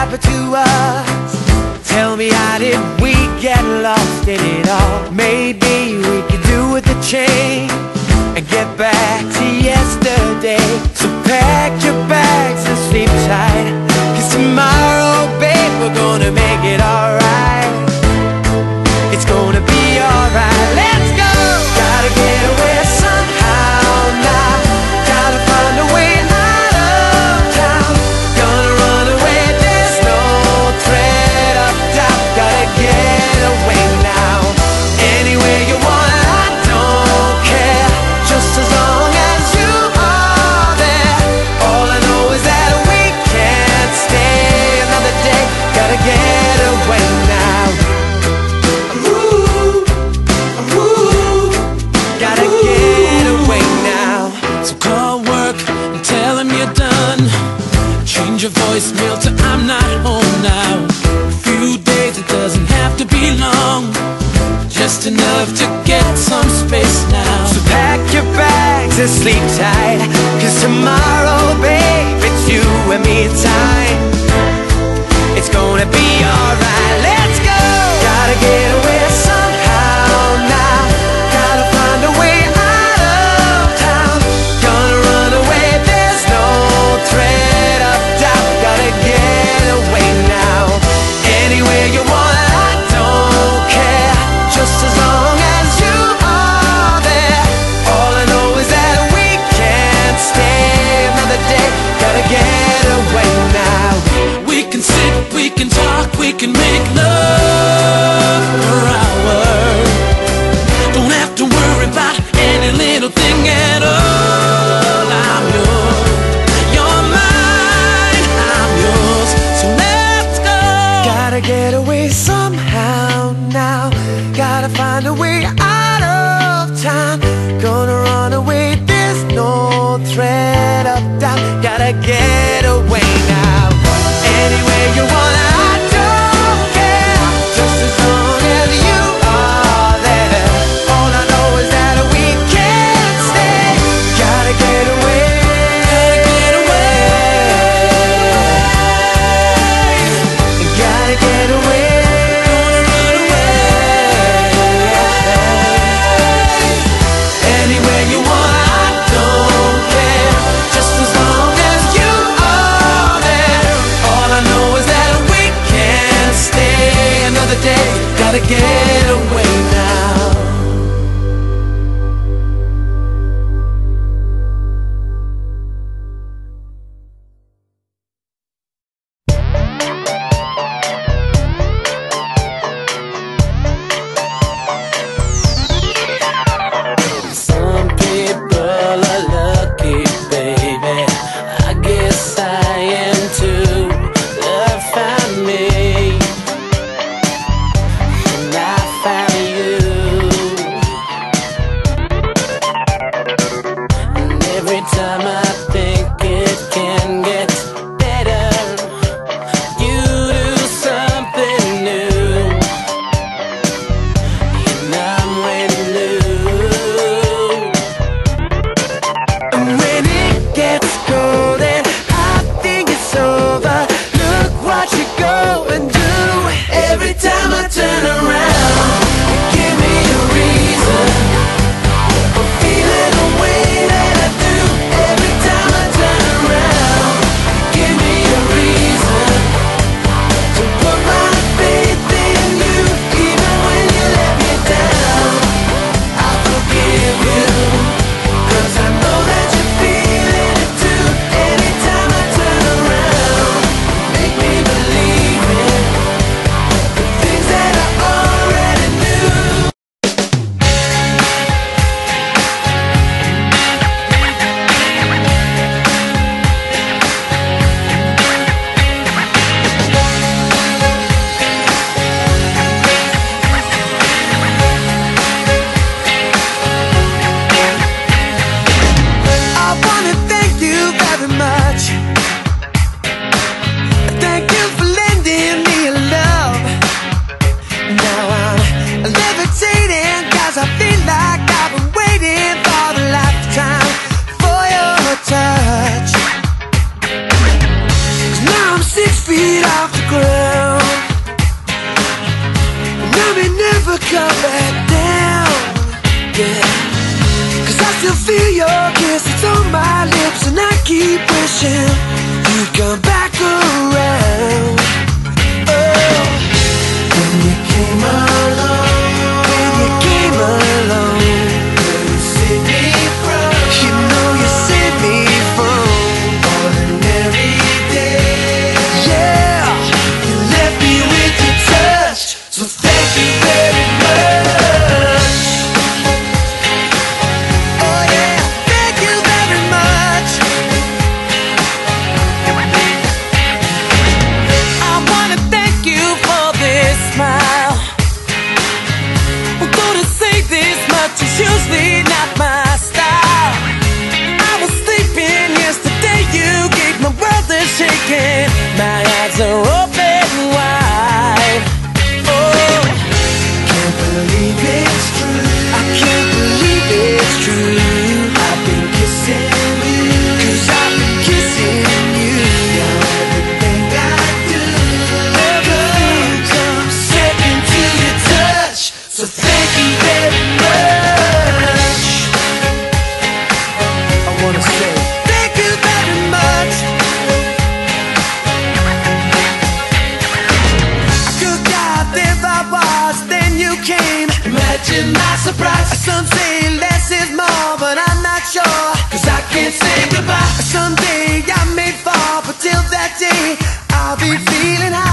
happened to us? Tell me, how did we get lost in it all? Maybe we could do with a change and get back to yesterday. So pack your bags and sleep tight, 'cause tomorrow, babe, we're gonna make it alright. It's gonna be alright, let's go! Gotta get away somehow now. Gotta find a way out of town. Gonna run away, there's no threat of doubt. Gotta get away now. Anywhere you want, I don't care, just as long as you are there. All I know is that we can't stay another day. Gotta get away now. Gotta get away now. So call work and tell them you're done. Change your voicemail to I'm not home now. A few days, it doesn't have to be long, just enough to get some space now. So pack your bags and sleep tight, 'cause tomorrow, babe, it's you and me time. It's gonna be alright, let's go! Gotta get away somehow now. Gotta find a way out of town. Gonna run away, there's no threat of doubt. Gotta get away now. Anywhere you want, I don't care, just as long as you are there. All I know is that we can't stay another day. Gotta get away now. We can sit, we can talk, we can make love for hours. Don't have to worry about any little thing at all. I'm yours, you're mine, I'm yours, so let's go. Gotta get away somehow now. Gotta find a way out of town. Gonna run away, there's no threat of doubt. Gotta get away now. Anywhere you want, I don't care, just as long as you are there. All I know is that we can't stay. Gotta get away. Gotta get away. Gotta get away. Gonna run away. Anywhere you want, I don't care, just as long as you are there. All I know is that we can't stay another day. Gotta get away now. Some people are lucky, baby. I guess I am too. Love found me, and I found you. keep wishing you'd come back around. Oh, when you came along, when you came along, you saved me from, you know you saved me from ordinary days. Yeah, you left me with your touch, so thank you very much. Oh yeah, thank you very much. I wanna thank you for this smile. Although to say this much is usually not my style. I was sleeping yesterday, you gave my world a shaking. My eyes are open wide. Oh, can't believe it's true. I can't believe it's true. I've been kissing you, 'cause I've been kissing you. Now everything I do, everything comes second to your touch. So thank you very much. I wanna say thank you very much. I could got there if I was, then you came. Imagine my surprise. Some say less is more, but I'm not sure, 'cause I can't say goodbye. Someday I may fall, but till that day I'll be feeling high.